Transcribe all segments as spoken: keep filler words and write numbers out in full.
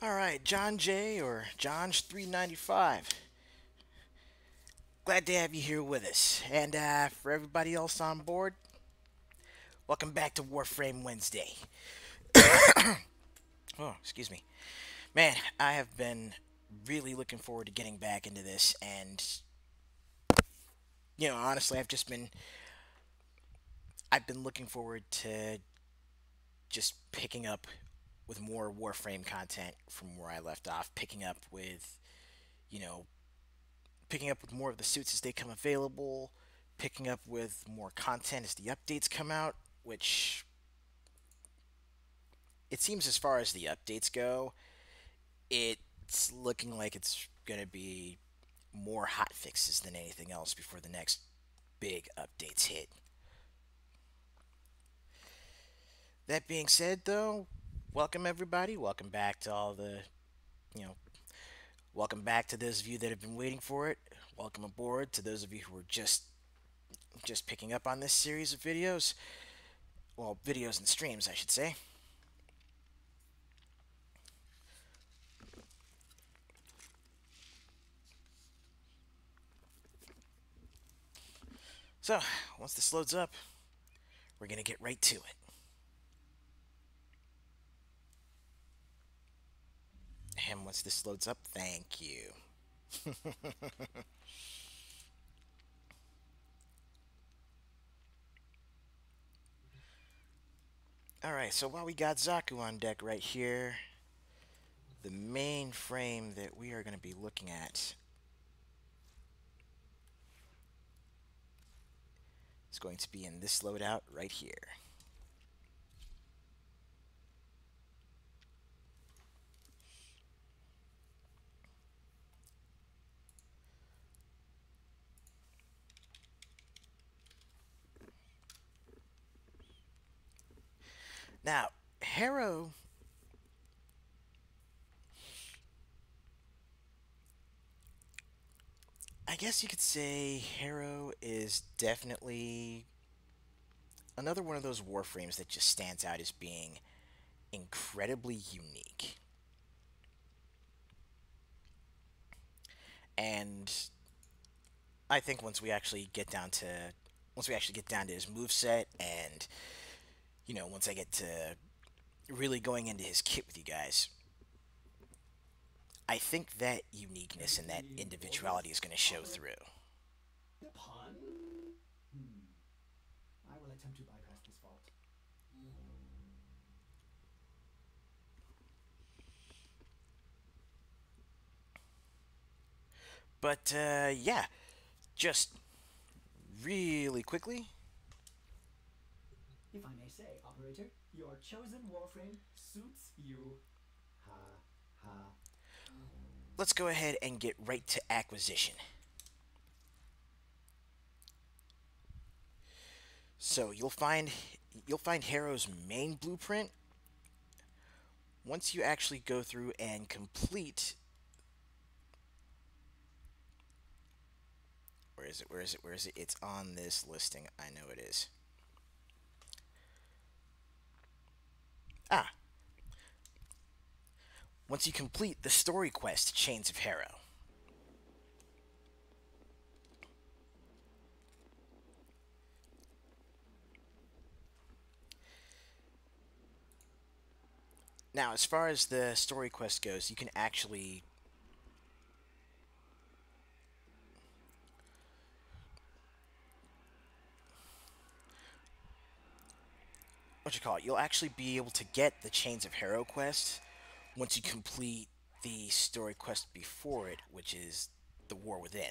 Alright, John J. or John's three ninety-five. Glad to have you here with us. And uh, for everybody else on board, welcome back to Warframe Wednesday. Oh, excuse me. Man, I have been really looking forward to getting back into this. And, you know, honestly, I've just been. I've been looking forward to just picking up with more Warframe content from where I left off, picking up with, you know, picking up with more of the suits as they come available, picking up with more content as the updates come out, which it seems as far as the updates go, it's looking like it's going to be more hot fixes than anything else before the next big updates hit. That being said, though, welcome everybody. Welcome back to all the, you know, welcome back to those of you that have been waiting for it. Welcome aboard to those of you who are just just picking up on this series of videos. Well, videos and streams, I should say. So, once this loads up, we're going to get right to it. And once this loads up, thank you. Alright, so while we got Zaku on deck right here, the main frame that we are going to be looking at is going to be in this loadout right here. Now, Harrow, I guess you could say Harrow is definitely another one of those warframes that just stands out as being incredibly unique. And I think once we actually get down to once we actually get down to his moveset and you know, once I get to really going into his kit with you guys, I think that uniqueness and that individuality is going to show through. The pun? Hmm. I will attempt to bypass this fault. But uh, yeah, just really quickly, If I may say, operator, your chosen warframe suits you. Ha ha. let's go ahead and get right to acquisition. So you'll find you'll find Harrow's main blueprint once you actually go through and complete. Where is it? Where is it? Where is it? It's on this listing. I know it is. Ah. Once you complete the story quest, Chains of Harrow. Now, as far as the story quest goes, you can actually what you call it? You'll actually be able to get the Chains of Harrow quest once you complete the story quest before it, which is the War Within.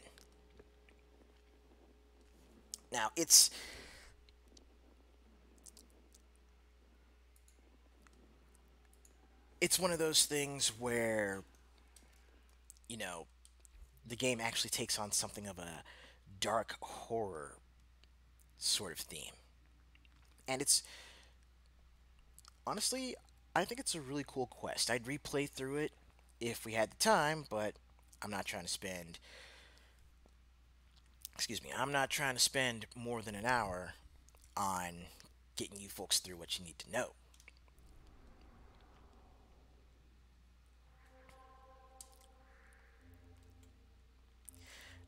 Now, it's it's one of those things where you know the game actually takes on something of a dark horror sort of theme, and it's honestly, I think it's a really cool quest. I'd replay through it if we had the time, but I'm not trying to spend excuse me, I'm not trying to spend more than an hour on getting you folks through what you need to know.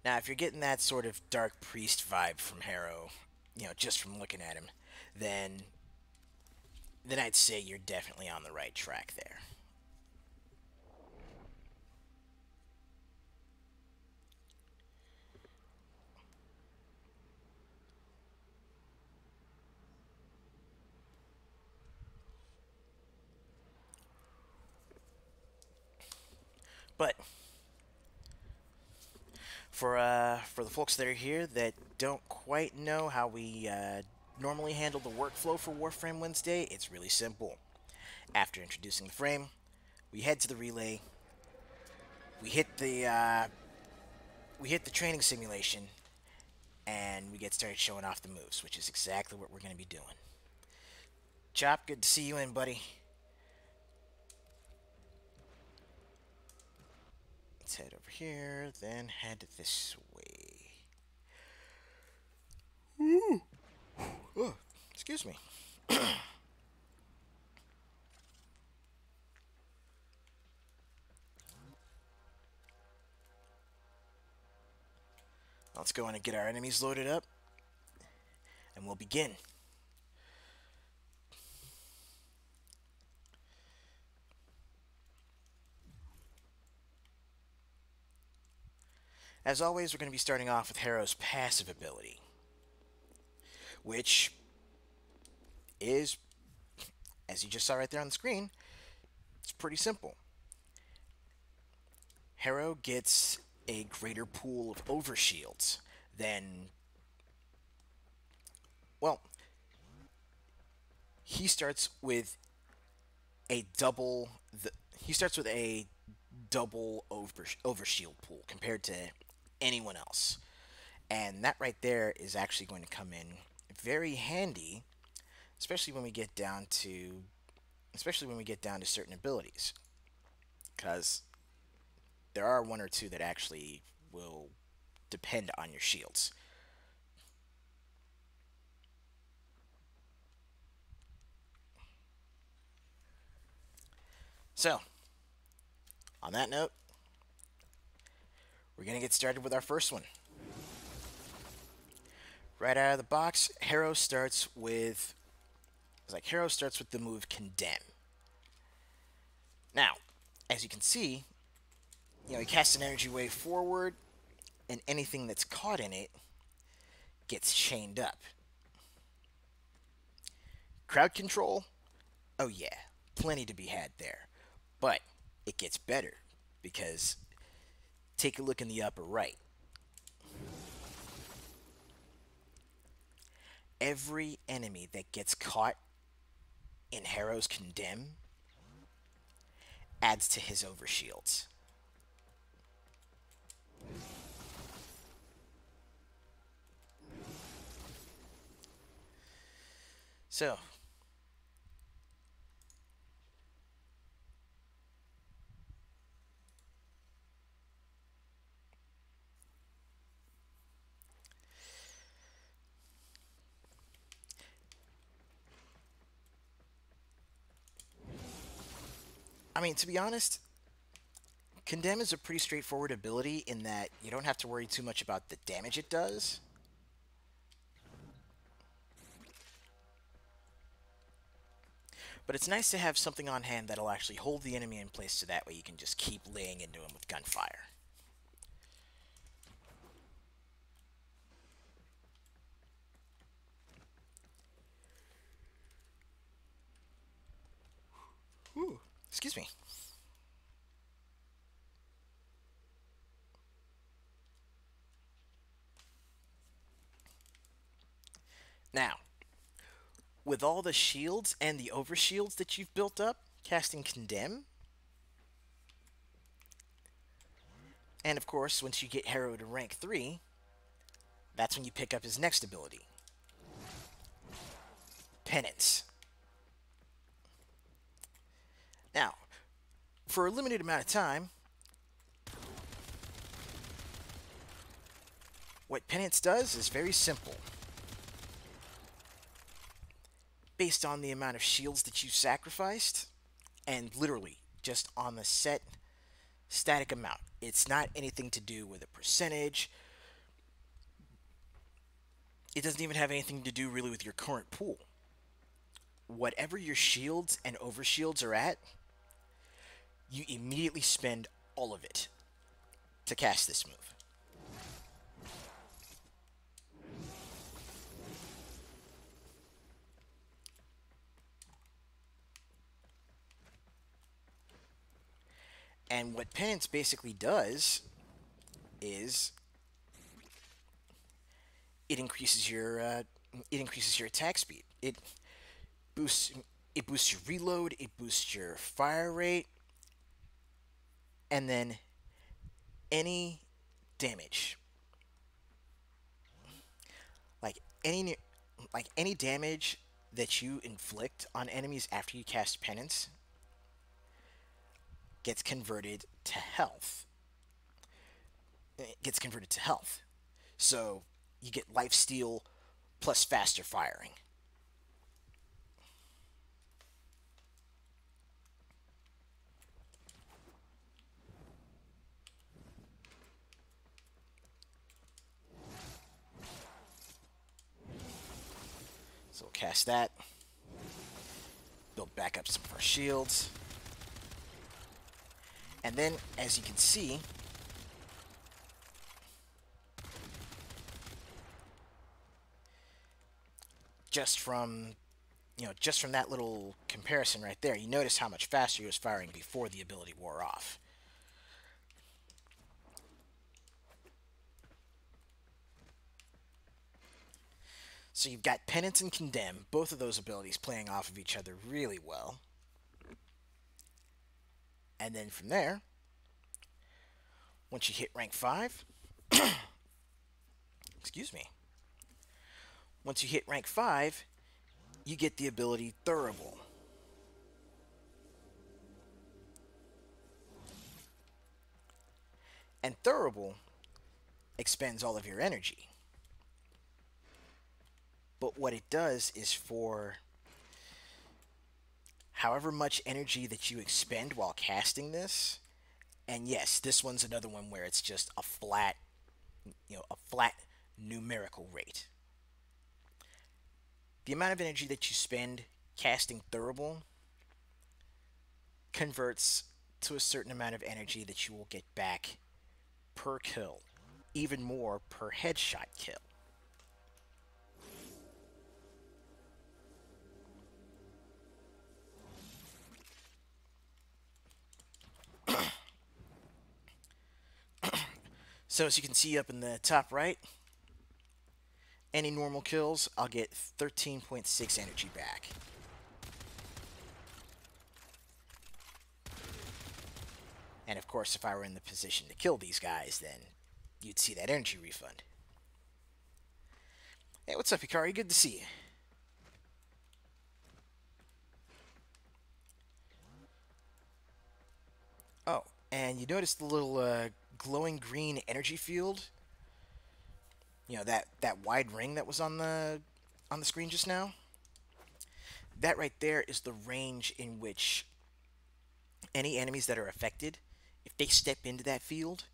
Now, if you're getting that sort of Dark Priest vibe from Harrow, you know, just from looking at him, then then I'd say you're definitely on the right track there. But for uh, for the folks that are here that don't quite know how we uh, normally handle the workflow for Warframe Wednesday, it's really simple. After introducing the frame, we head to the relay. We hit the uh, we hit the training simulation, and we get started showing off the moves, which is exactly what we're going to be doing. Chop, good to see you in, buddy. Let's head over here, then head this way. Ooh. Oh, excuse me. Let's go in and get our enemies loaded up, and we'll begin. As always, we're going to be starting off with Harrow's passive ability, which is, as you just saw right there on the screen, it's pretty simple. Harrow gets a greater pool of overshields than, well, he starts with a double, the, he starts with a double over, overshield pool compared to anyone else. And that right there is actually going to come in very handy, especially when we get down to especially when we get down to certain abilities. Because there are one or two that actually will depend on your shields. So, on that note, we're going to get started with our first one. Right out of the box, Harrow starts with it's like Harrow starts with the move Condemn. Now, as you can see, you know, he casts an energy wave forward, and anything that's caught in it gets chained up. Crowd control? Oh yeah, plenty to be had there. But it gets better, because take a look in the upper right. Every enemy that gets caught in Harrow's Condemn adds to his overshields. So, I mean, to be honest, Condemn is a pretty straightforward ability in that you don't have to worry too much about the damage it does. But it's nice to have something on hand that'll actually hold the enemy in place so that way you can just keep laying into him with gunfire. Ooh, excuse me. Now, with all the shields and the overshields that you've built up, casting Condemn, and of course, once you get Harrow to rank three, that's when you pick up his next ability, Penance. Now, for a limited amount of time, what Penance does is very simple. Based on the amount of shields that you sacrificed, and literally just on the set static amount. It's not anything to do with a percentage it doesn't even have anything to do really with your current pool. Whatever your shields and overshields are at, you immediately spend all of it to cast this move. And what Penance basically does is it increases your uh, it increases your attack speed. It boosts it boosts your reload. It boosts your fire rate, and then any damage, like any like any damage that you inflict on enemies after you cast Penance, gets converted to health. It gets converted to health. So you get lifesteal plus faster firing. So we'll cast that. Build back up some of our shields. And then, as you can see, just from, you know, just from that little comparison right there, you notice how much faster he was firing before the ability wore off. So you've got Penance and Condemn, both of those abilities playing off of each other really well. And then from there, once you hit rank five, excuse me, once you hit rank five, you get the ability Thurible. And Thurible expends all of your energy. But what it does is for however much energy that you expend while casting this, and yes, this one's another one where it's just a flat, you know, a flat numerical rate. The amount of energy that you spend casting Thurible converts to a certain amount of energy that you will get back per kill, even more per headshot kill. So as you can see up in the top right, any normal kills, I'll get thirteen point six energy back. And of course, if I were in the position to kill these guys, then you'd see that energy refund. Hey, what's up, Hikari? Good to see you. Oh, and you notice the little uh, glowing green energy field? You know, that, that wide ring that was on the on the screen just now? That right there is the range in which any enemies that are affected, if they step into that field,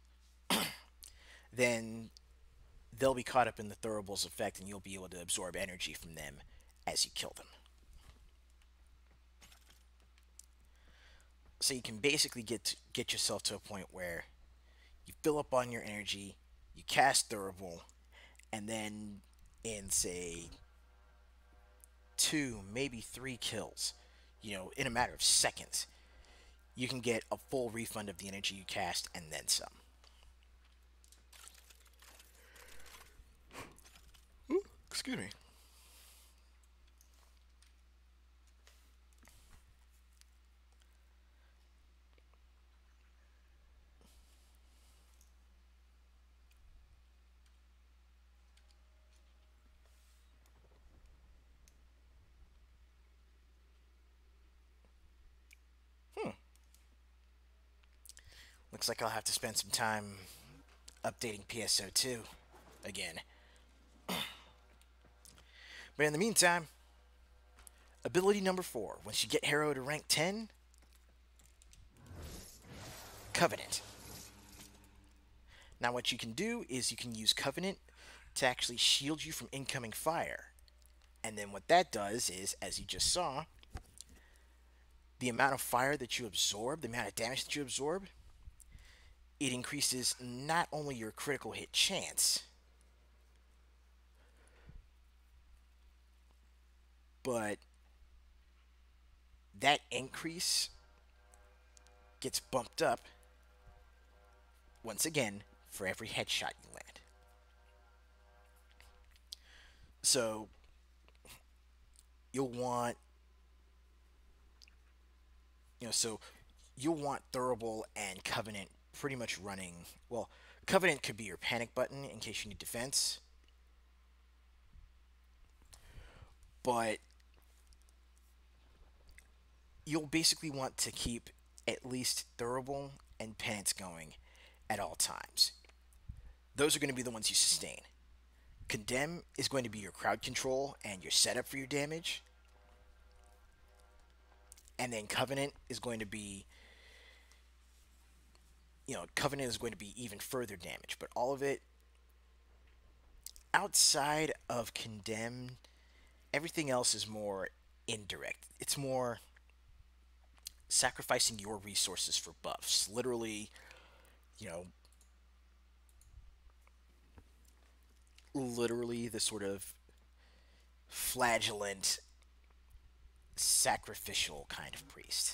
then they'll be caught up in the Thurible's effect and you'll be able to absorb energy from them as you kill them. So you can basically get to, get yourself to a point where you fill up on your energy, you cast Thurible, and then in, say, two, maybe three kills, you know, in a matter of seconds, you can get a full refund of the energy you cast and then some. Ooh, excuse me. Hmm. Looks like I'll have to spend some time updating P S O two again. But in the meantime, ability number four. Once you get Harrow to rank ten, Covenant. Now what you can do is you can use Covenant to actually shield you from incoming fire. And then what that does is, as you just saw, the amount of fire that you absorb, the amount of damage that you absorb, it increases not only your critical hit chance, but that increase gets bumped up once again for every headshot you land. So you'll want, you know, so you'll want Durable and Covenant pretty much running. Well, Covenant could be your panic button in case you need defense, but you'll basically want to keep at least Durable and Penance going at all times. Those are going to be the ones you sustain. Condemn is going to be your crowd control and your setup for your damage. And then Covenant is going to be, you know, Covenant is going to be even further damage. But all of it, outside of Condemn, everything else is more indirect. It's more sacrificing your resources for buffs. Literally, you know, literally the sort of flagellant, sacrificial kind of priest.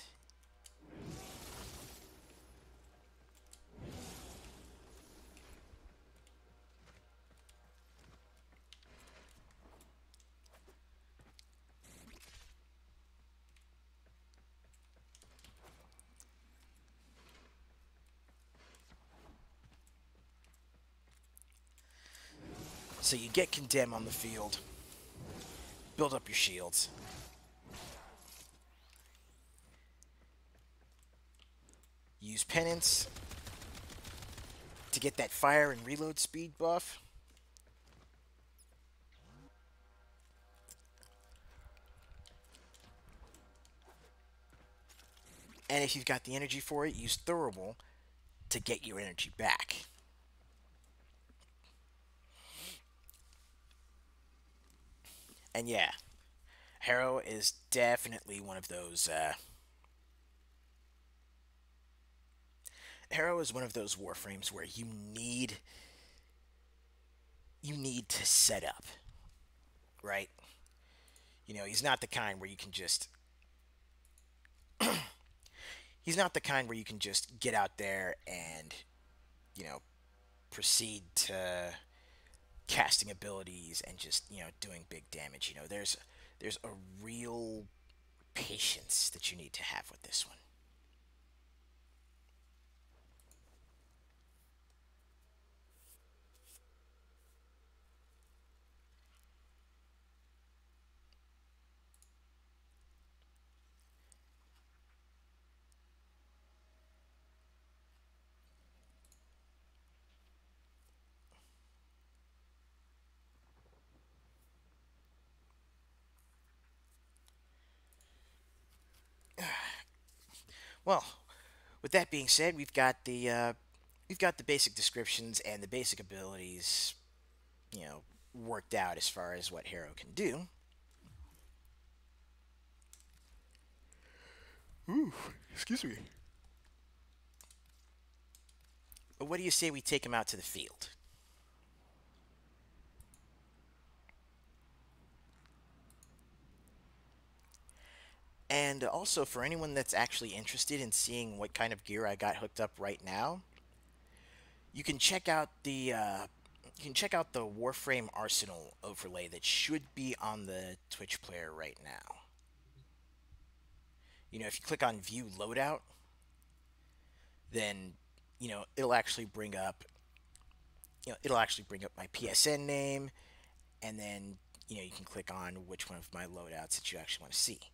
So you get Condemn on the field, build up your shields. Use Penance to get that fire and reload speed buff. And if you've got the energy for it, use Durable to get your energy back. And yeah, Harrow is definitely one of those. Uh, Harrow is one of those warframes where you need you need to set up, right? You know, he's not the kind where you can just he's not the kind where you can just get out there and, you know, proceed to casting abilities and just, you know, doing big damage. You know, there's there's a real patience that you need to have with this one. Well, with that being said, we've got the uh, we've got the basic descriptions and the basic abilities, you know, worked out as far as what Harrow can do. Ooh, excuse me. But what do you say we take him out to the field? And also, for anyone that's actually interested in seeing what kind of gear I got hooked up right now, you can check out the uh, you can check out the Warframe Arsenal overlay that should be on the Twitch player right now. You know, if you click on View Loadout, then, you know, it'll actually bring up, you know, it'll actually bring up my P S N name, and then, you know, you can click on which one of my loadouts that you actually want to see.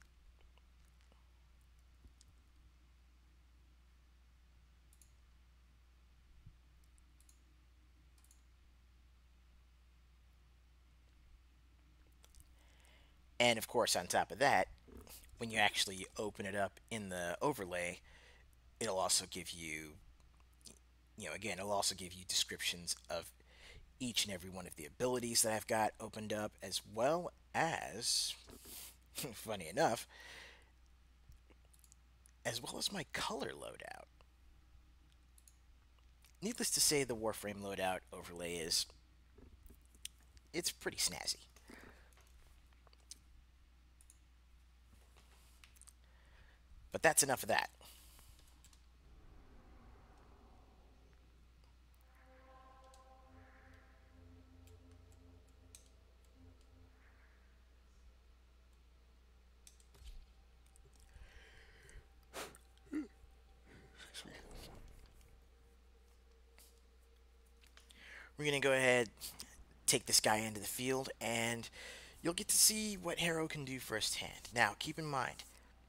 And of course, on top of that, when you actually open it up in the overlay, it'll also give you, you know, again, it'll also give you descriptions of each and every one of the abilities that I've got opened up, as well as, funny enough, as well as my color loadout. Needless to say, the Warframe loadout overlay is, it's pretty snazzy. But that's enough of that. We're going to go ahead, take this guy into the field, and you'll get to see what Harrow can do firsthand. Now, keep in mind,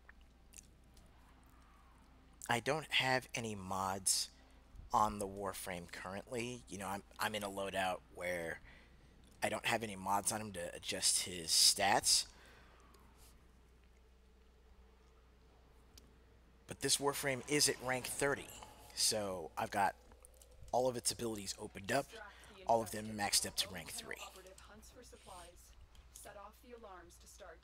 I don't have any mods on the Warframe currently. You know, I'm, I'm in a loadout where I don't have any mods on him to adjust his stats. But this Warframe is at rank thirty, so I've got all of its abilities opened up, all of them maxed up to rank three. Hunts for supplies. Set off the alarms to start.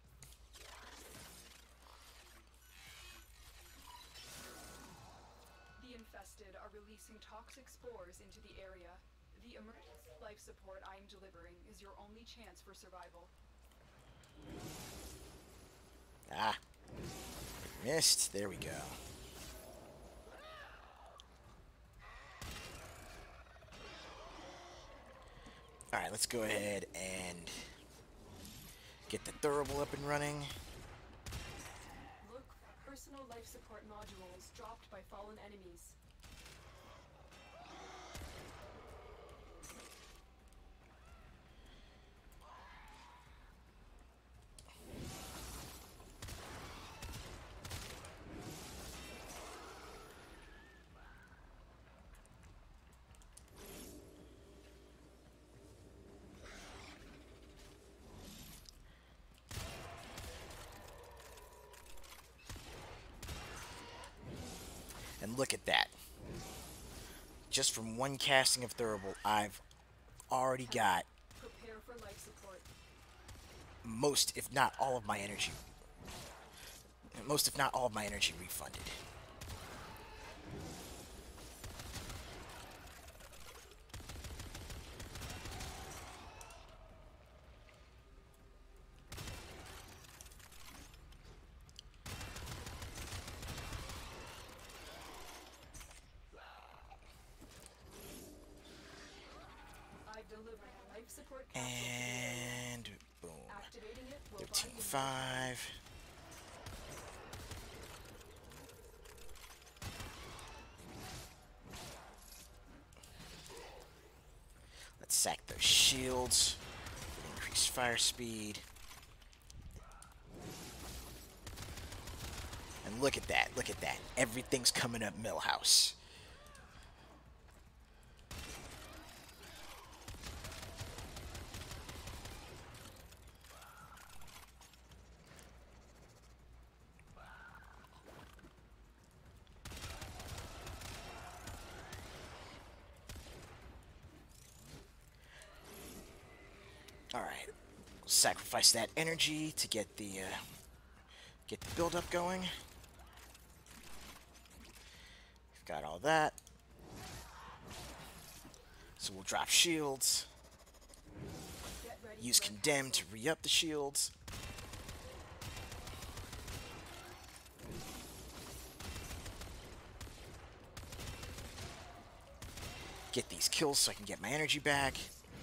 The infested are releasing toxic spores into the area. The emergency life support I am delivering is your only chance for survival. Ah. Missed. There we go. Alright, let's go ahead and get the Thurible up and running. Look, personal life support modules dropped by fallen enemies. And look at that. Just from one casting of Thurible, I've already got Prepare for life support. most, if not all of my energy. Most, if not all of my energy refunded. Life support capsule. And boom. Activating it will thirteen bind five. Let's sack those shields. Increase fire speed. And look at that. Look at that. Everything's coming up Millhouse. Alright, sacrifice that energy to get the uh, get the build up going. We've got all that. So we'll drop shields. Get ready Use for Condemn to re-up the shields. Get these kills so I can get my energy back.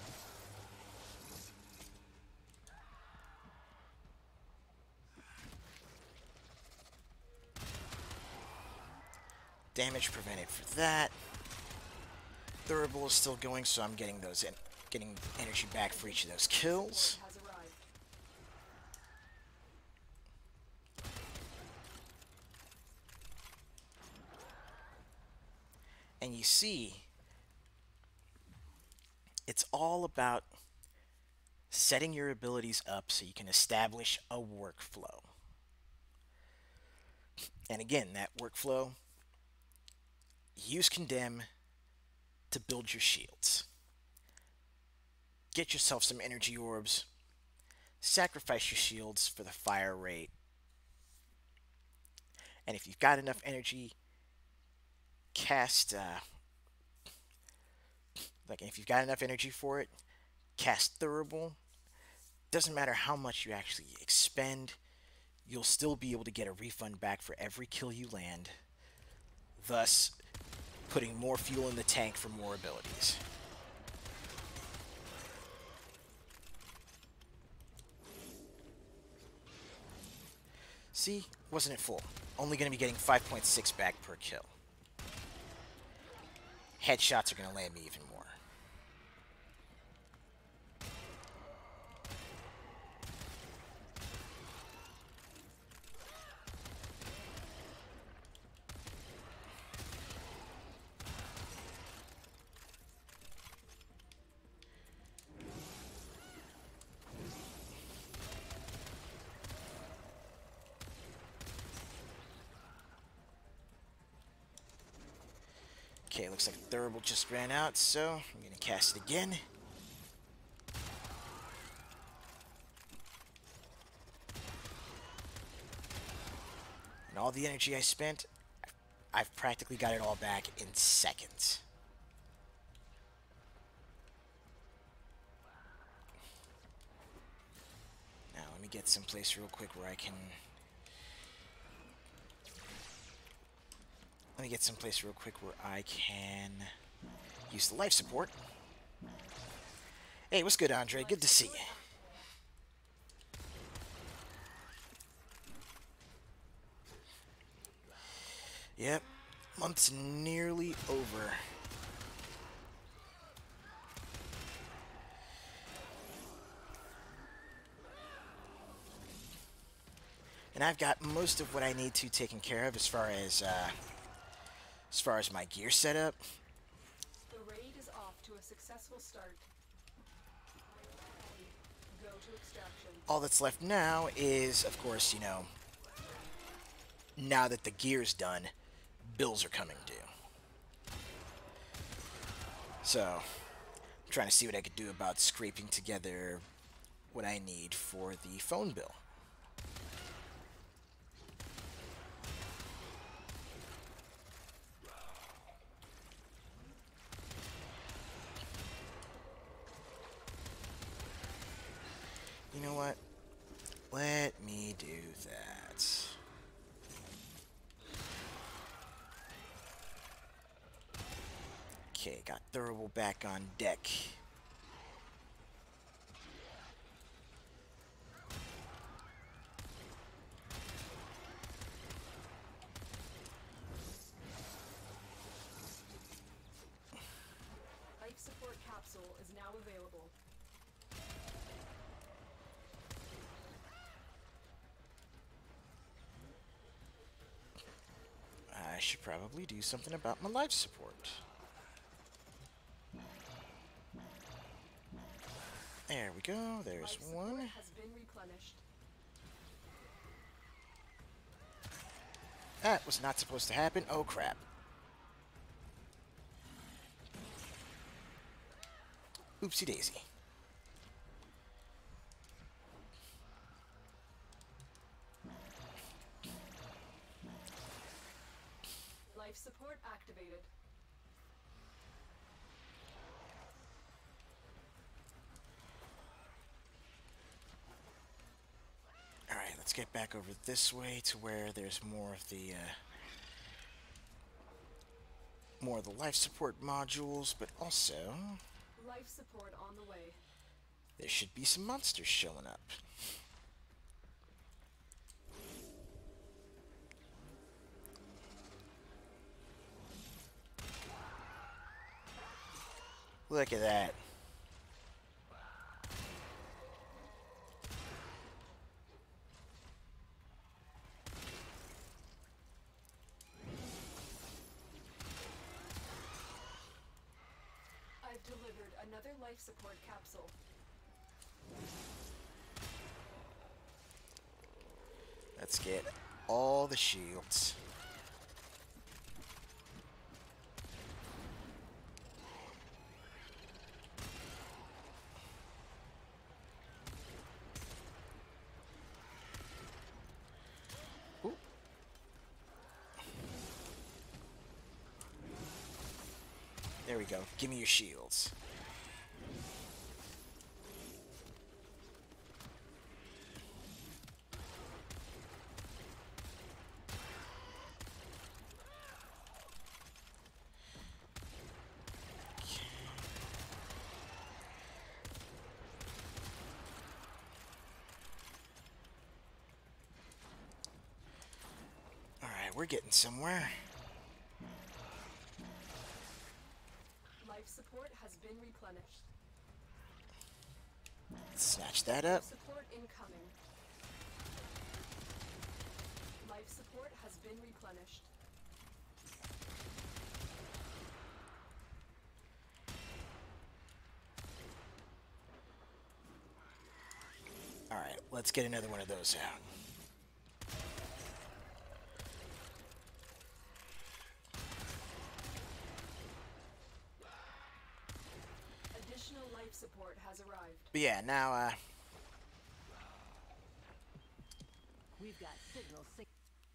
Damage prevented for that. Thurible is still going, so I'm getting those in, getting energy back for each of those kills. has arrived. And you see, it's all about setting your abilities up so you can establish a workflow. And again, that workflow, use Condemn to build your shields. get yourself some energy orbs, sacrifice your shields for the fire rate, and if you've got enough energy, cast, uh, like, if you've got enough energy for it, cast Thurible. Doesn't matter how much you actually expend, you'll still be able to get a refund back for every kill you land, thus putting more fuel in the tank for more abilities. See? Wasn't it full? Only going to be getting five point six back per kill. Headshots are going to land me even more. Okay, looks like Thurible just ran out, so I'm going to cast it again. And all the energy I spent, I've practically got it all back in seconds. Now, let me get someplace real quick where I can... Let me get someplace real quick where I can use the life support. Hey, what's good, Andre? Good to see you. Yep, month's nearly over. And I've got most of what I need to taken care of as far as uh, as far as my gear setup. The raid is off to a successful start. Go to extraction. All that's left now is, of course, you know, now that the gear's done, bills are coming due. So, I'm trying to see what I could do about scraping together what I need for the phone bill. You know what? Let me do that. Okay, got Thurible back on deck. Life support capsule is now available. I should probably do something about my life support. There we go. There's Life support one. has been replenished. That was not supposed to happen. Oh, crap. Oopsie daisy. Life support activated. Alright, let's get back over this way to where there's more of the, uh, more of the life support modules, but also Life support on the way. there should be some monsters showing up. Look at that. I've delivered another life support capsule. Let's get all the shields. There we go. Give me your shields. Alright, we're getting somewhere. Life support has been replenished. Snatch that up. Support incoming. Life support has been replenished. Alright, let's get another one of those out. Additional life support has arrived. But yeah, now, uh... We've got signal sig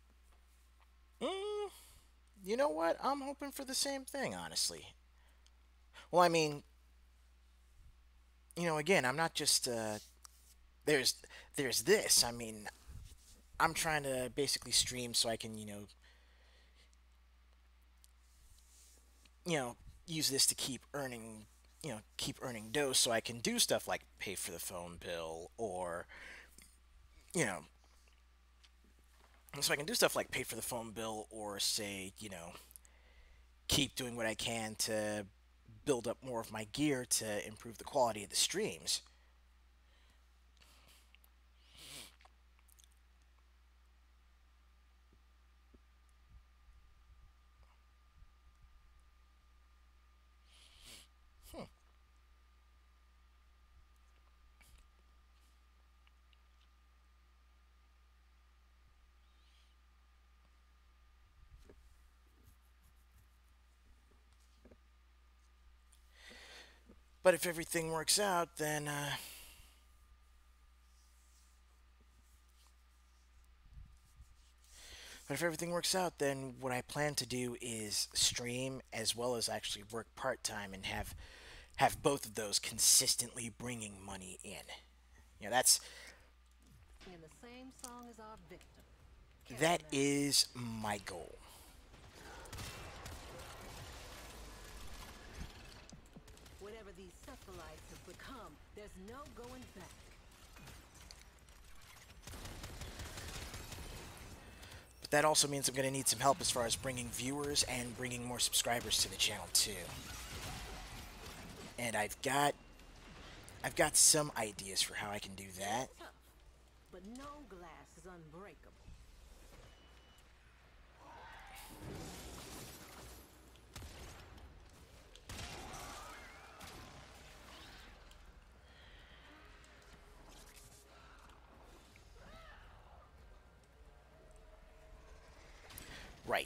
Mm, you know what? I'm hoping for the same thing, honestly. Well, I mean... You know, again, I'm not just, uh... There's, there's this. I mean, I'm trying to basically stream so I can, you know... You know, use this to keep earning... You know, keep earning dough so I can do stuff like pay for the phone bill or... You know... So I can do stuff like pay for the phone bill or say, you know, keep doing what I can to build up more of my gear to improve the quality of the streams. Hmm. But if everything works out, then, uh... But if everything works out, then what I plan to do is stream as well as actually work part-time and have have both of those consistently bringing money in. You know, that's... in the same song as our victim. That Caramel. is my goal. Whatever these Cephalites have become, there's no going back. But that also means I'm going to need some help as far as bringing viewers and bringing more subscribers to the channel too. And I've got I've got some ideas for how I can do that. Tough, but no glass is unbreakable. Right.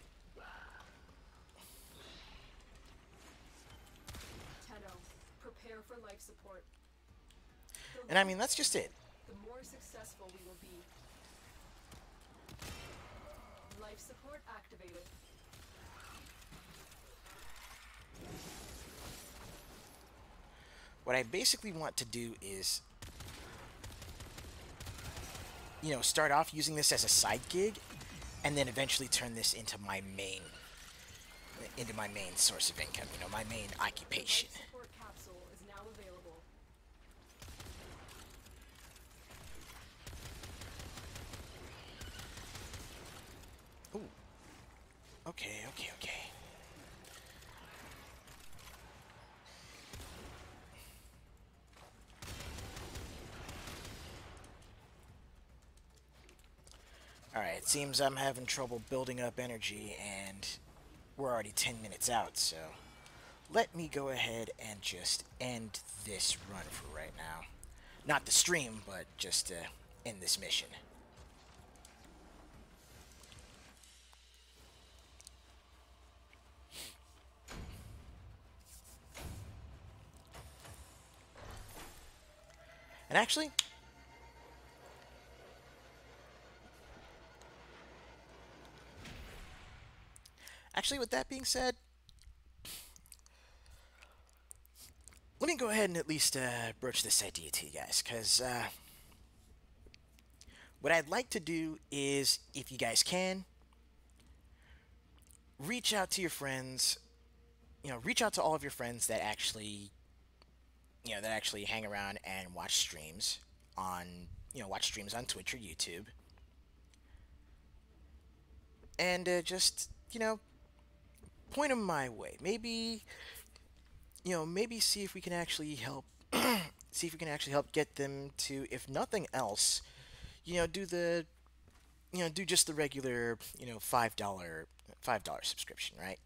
Tenno, prepare for life support. The And I mean, that's just it. The more successful we will be. Life support activated. What I basically want to do is, you know, start off using this as a side gig, and then eventually turn this into my main, into my main source of income. You know, my main occupation. Life support capsule is now available. Ooh. Okay, okay, okay. Alright, it seems I'm having trouble building up energy, and we're already ten minutes out, so let me go ahead and just end this run for right now. Not the stream, but just to end this mission. And actually, actually, with that being said, go ahead and at least uh, broach this idea to you guys, because uh, what I'd like to do is, if you guys can, reach out to your friends. You know, reach out to all of your friends that actually, you know, that actually hang around and watch streams on, you know, watch streams on Twitch or YouTube, and uh, just, you know, point them my way. Maybe, you know, maybe see if we can actually help. See if we can actually help get them to, if nothing else, you know, do the, you know, do just the regular, you know, five dollar, five dollar subscription, right?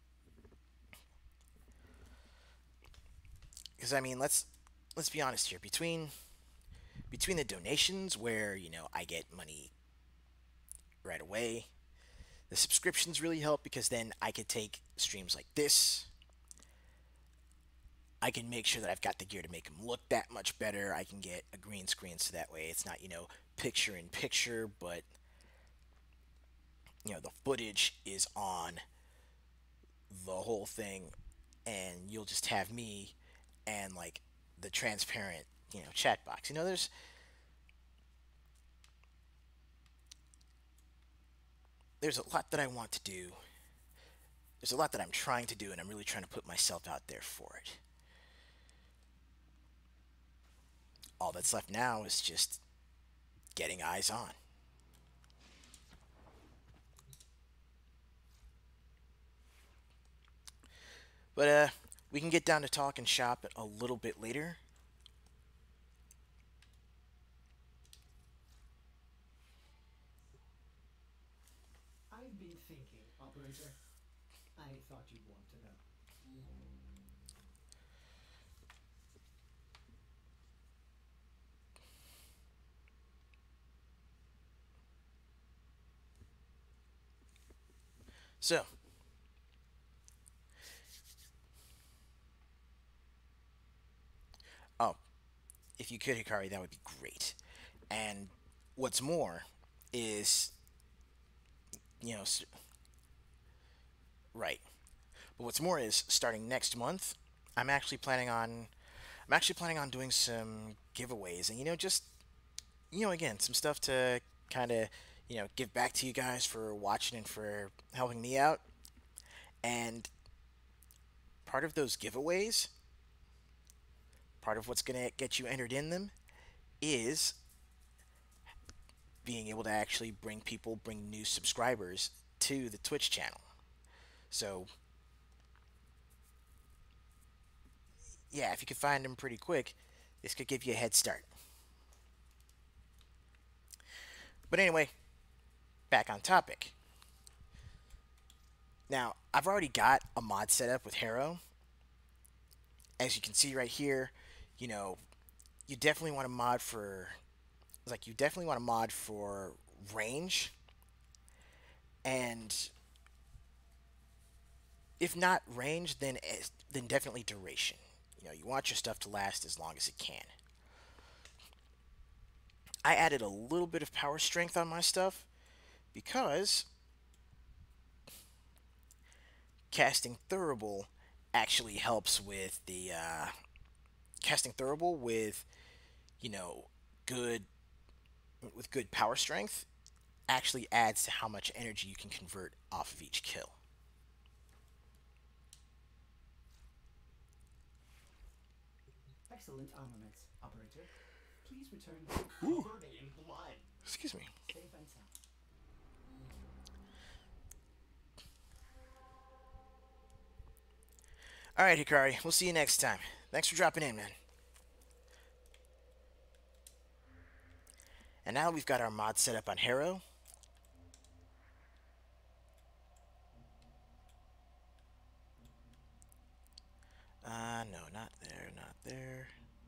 Because I mean, let's let's be honest here. Between between the donations, where you know I get money right away, the subscriptions really help because then I could take streams like this. I can make sure that I've got the gear to make them look that much better. I can get a green screen so that way it's not, you know, picture in picture, but you know, the footage is on the whole thing, and you'll just have me and like the transparent, you know, chat box. You know, there's there's a lot that I want to do. There's a lot that I'm trying to do, and I'm really trying to put myself out there for it. All that's left now is just getting eyes on. But uh, we can get down to talking shop a little bit later. I've been thinking, operator. I thought you'd want to know. So, oh, if you could, Hikari, that would be great. And what's more is, you know, right. But what's more is, starting next month, I'm actually planning on, I'm actually planning on doing some giveaways, and you know, just, you know, again, some stuff to kind of, you know, give back to you guys for watching and for helping me out. And part of those giveaways, part of what's going to get you entered in them, is being able to actually bring people, bring new subscribers to the Twitch channel. So, yeah, if you could find them pretty quick, this could give you a head start. But anyway, back on topic. Now, I've already got a mod set up with Harrow. As you can see right here, you know, you definitely want to mod for, like, you definitely want to mod for range. And if not range, then then definitely duration. You know, you want your stuff to last as long as it can. I added a little bit of power strength on my stuff because casting Thurible actually helps with the uh, casting Thurible with, you know, good with good power strength actually adds to how much energy you can convert off of each kill. Excellent armaments, operator. Please return covered in blood. Excuse me. Safe and sound. All right, Hikari. We'll see you next time. Thanks for dropping in, man. And now we've got our mod set up on Harrow. Uh, no, not there, not there.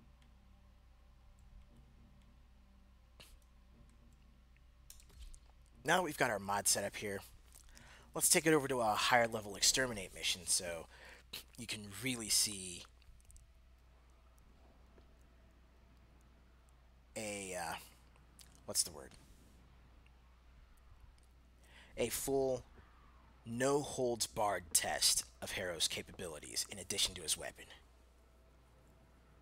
Now that we've got our mod set up here, let's take it over to a higher level exterminate mission so you can really see a, uh, what's the word? A full, no holds barred test of Harrow's capabilities in addition to his weapon.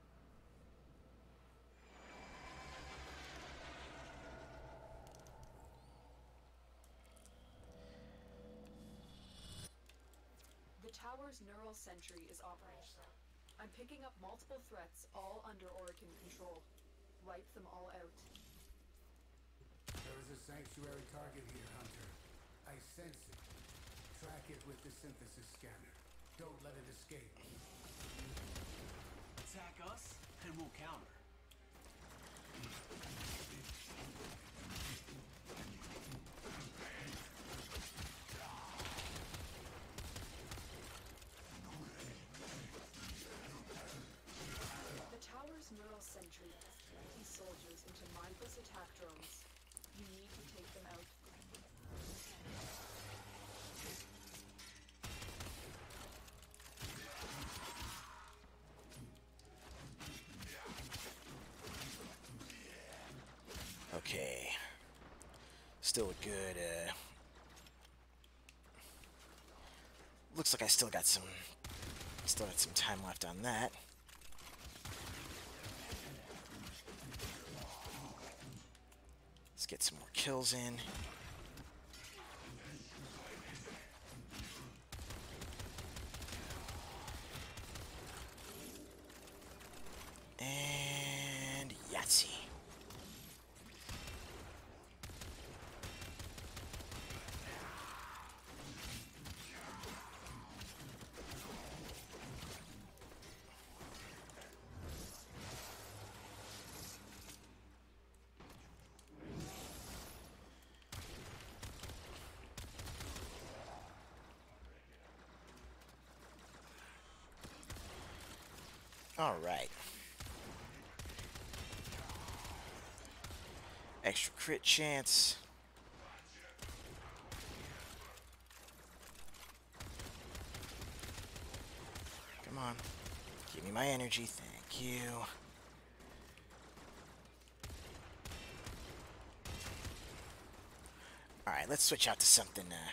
tower's neural sentry is operational. I'm picking up multiple threats, all under Orokin control. Wipe them all out. There is a sanctuary target here, Hunter. I sense it. Track it with the synthesis scanner. Don't let it escape. Attack us, and we'll counter. The tower's neural sentry has twenty soldiers into mindless attack drones. You need to take them out. Okay. Still a good, uh... looks like I still got some... Still got some time left on that. Let's get some more kills in. And Yahtzee. All right. Extra crit chance. Come on. Give me my energy. Thank you. All right, let's switch out to something uh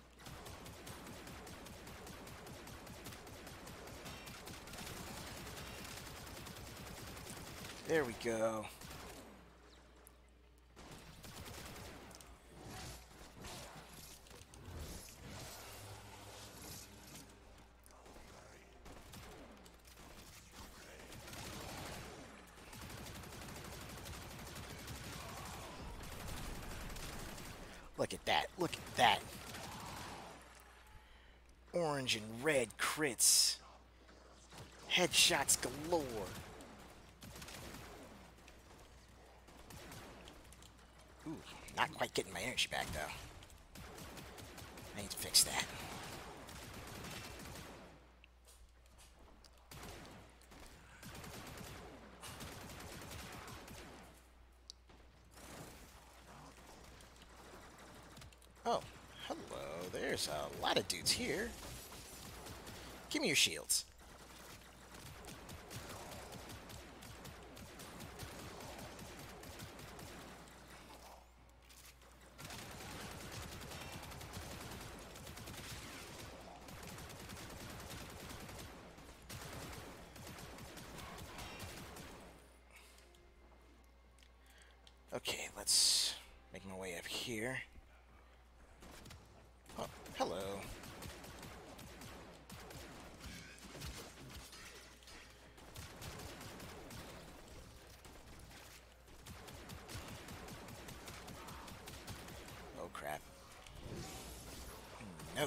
There we go. Look at that. Look at that. Orange and red crits. Headshots galore. Ooh, not quite getting my energy back, though. I need to fix that. Oh, hello. There's a lot of dudes here. Give me your shields. Okay, let's make my way up here. Oh, hello. Oh, crap. No.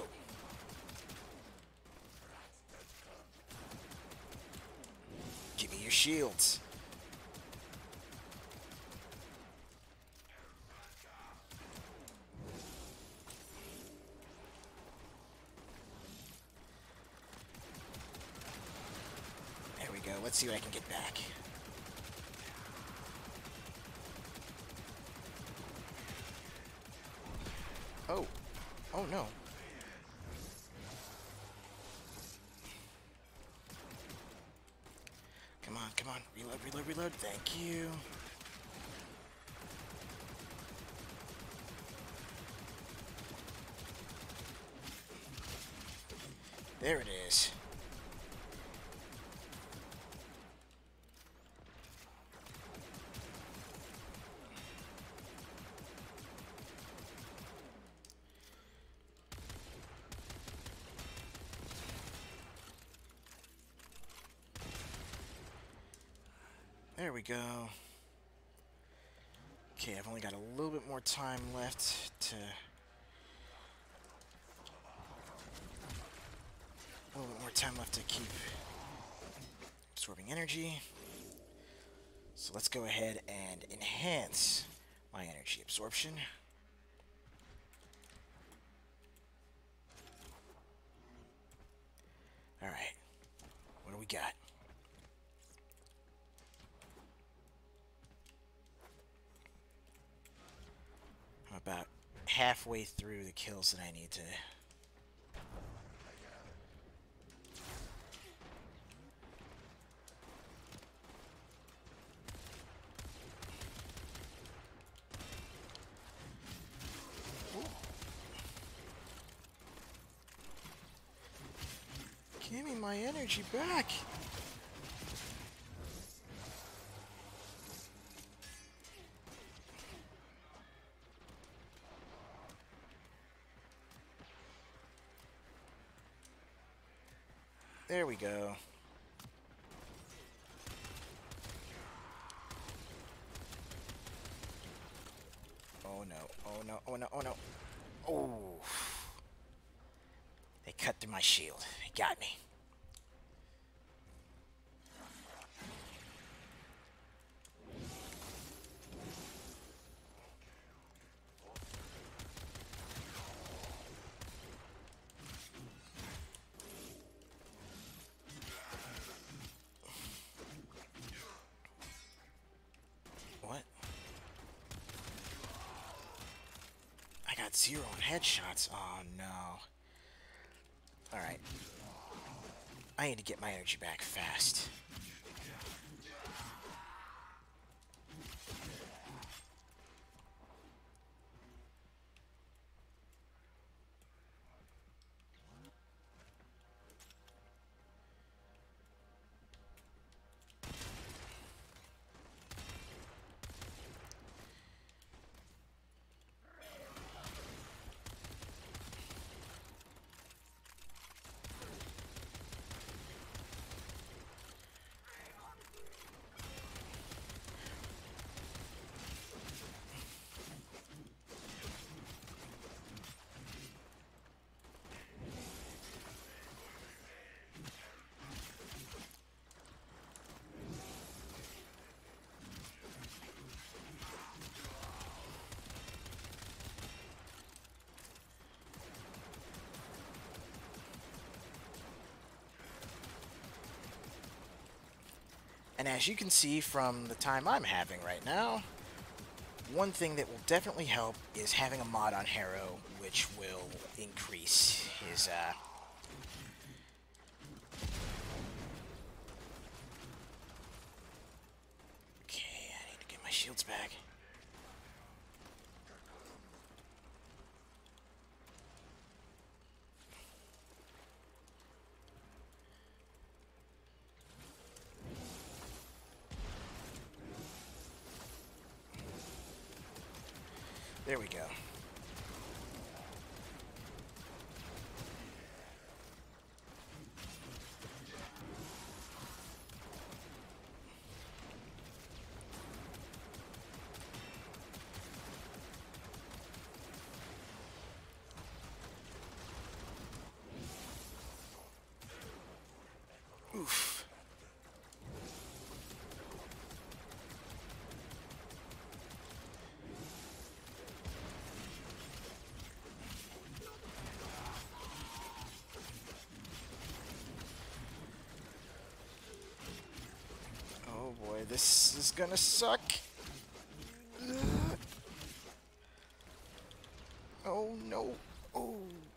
Give me your shields. Let's see what I can get back. Oh. Oh, no. Come on, come on. Reload, reload, reload. Thank you. There it is. There we go. Okay, I've only got a little bit more time left to... A little bit more time left to keep absorbing energy. So let's go ahead and enhance my energy absorption. Alright, what do we got? I'm about halfway through the kills that I need to... Give me my energy back! There we go. Oh no, oh no, oh no, oh no. Oh. They cut through my shield. They got me. What? I got zero on headshots. Oh no. Alright. I need to get my energy back fast. And as you can see from the time I'm having right now, one thing that will definitely help is having a mod on Harrow, which will increase his, uh... Okay, I need to get my shields back. There we go. Oof. Oh boy, this is gonna suck. Ugh. Oh no. Oh.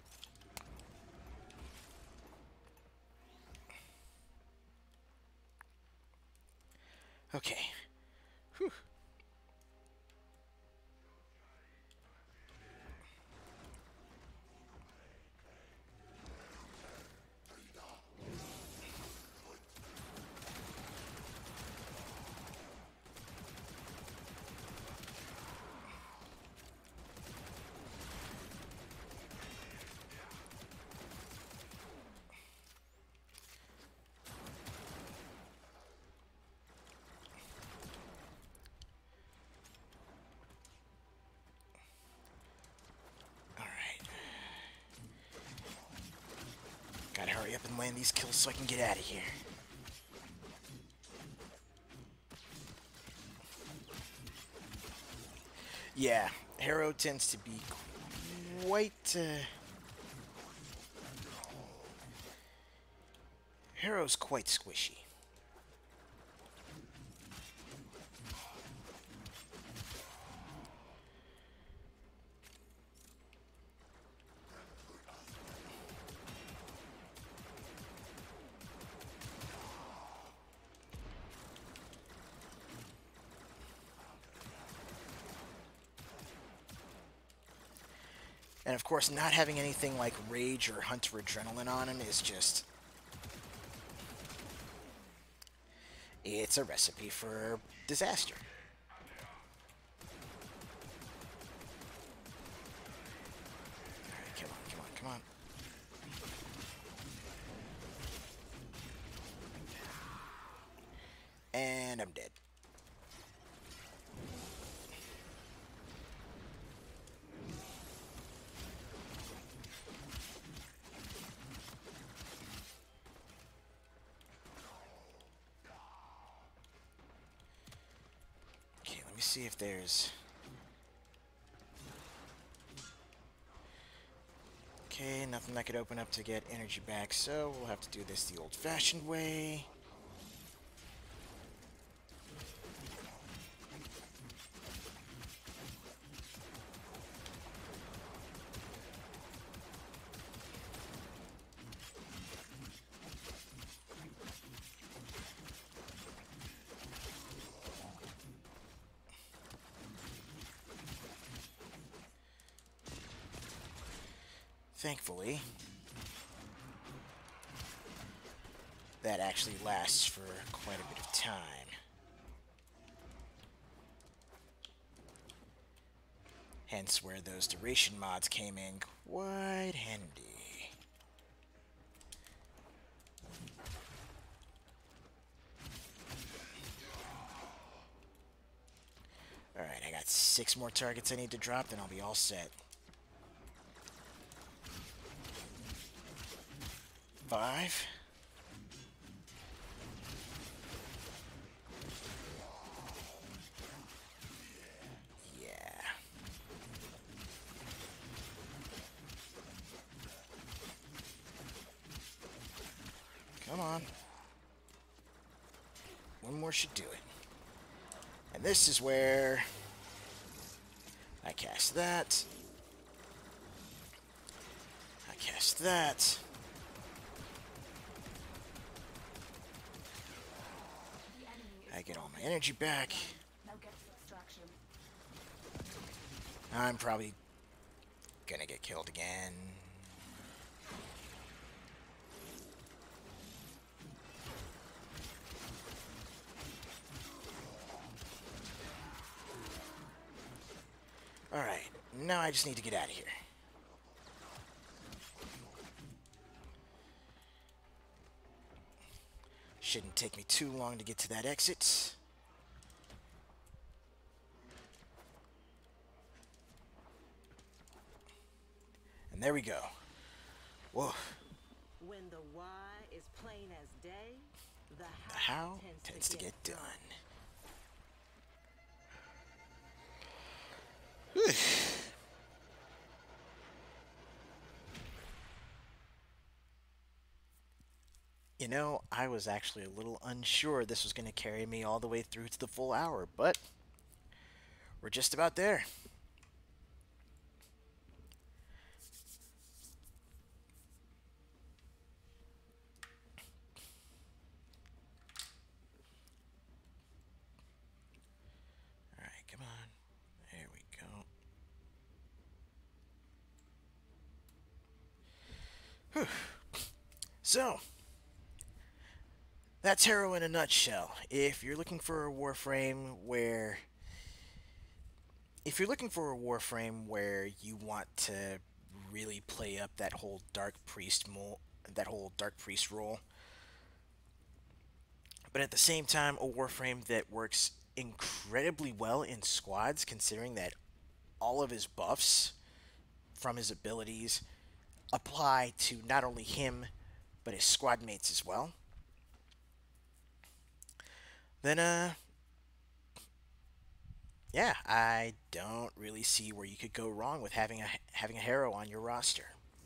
Okay. Whew. up and land these kills so I can get out of here. Yeah, Harrow tends to be quite... Uh, Harrow's quite squishy. And of course, not having anything like Rage or Hunter Adrenaline on him is just... It's a recipe for disaster. Alright, come on, come on, come on. And I'm dead. See if there's... Okay, nothing that could open up to get energy back, so we'll have to do this the old-fashioned way. Thankfully, that actually lasts for quite a bit of time. Hence where those duration mods came in quite handy. Alright, I got six more targets I need to drop, then I'll be all set. Five. Yeah. Come on. One more should do it. And this is where I cast that. I cast that. I get all my energy back. Now get to extraction. I'm probably gonna get killed again. Alright, now I just need to get out of here. Shouldn't take me too long to get to that exit. And there we go. Whoa. When the why is plain as day, the The how, how tends, tends to get done. You know, I was actually a little unsure this was going to carry me all the way through to the full hour, but we're just about there. Alright, come on. There we go. Whew. So, that's Harrow in a nutshell. If you're looking for a Warframe where... If you're looking for a Warframe where you want to really play up that whole Dark Priest mo that whole Dark Priest role, but at the same time a Warframe that works incredibly well in squads, considering that all of his buffs from his abilities apply to not only him, but his squad mates as well, then uh yeah, I don't really see where you could go wrong with having a having a hero on your roster.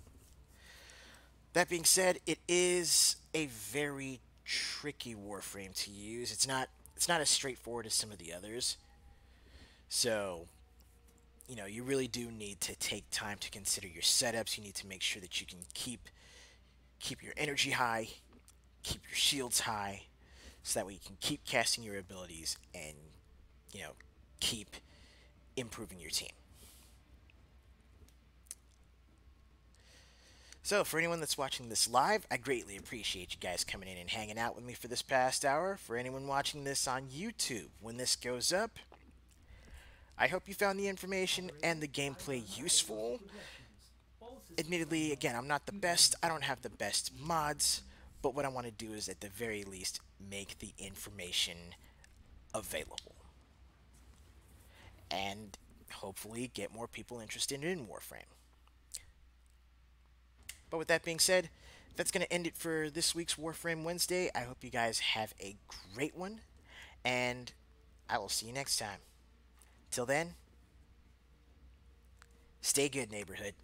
That being said, it is a very tricky Warframe to use. It's not it's not as straightforward as some of the others. So, you know, you really do need to take time to consider your setups. You need to make sure that you can keep keep your energy high, keep your shields high, so that way you can keep casting your abilities and, you know, keep improving your team. So, for anyone that's watching this live, I greatly appreciate you guys coming in and hanging out with me for this past hour. For anyone watching this on YouTube, when this goes up, I hope you found the information and the gameplay useful. Admittedly, again, I'm not the best. I don't have the best mods, but what I want to do is, at the very least, make the information available. And hopefully get more people interested in Warframe. But with that being said, that's going to end it for this week's Warframe Wednesday. I hope you guys have a great one, and I will see you next time. Till then, stay good, neighborhood.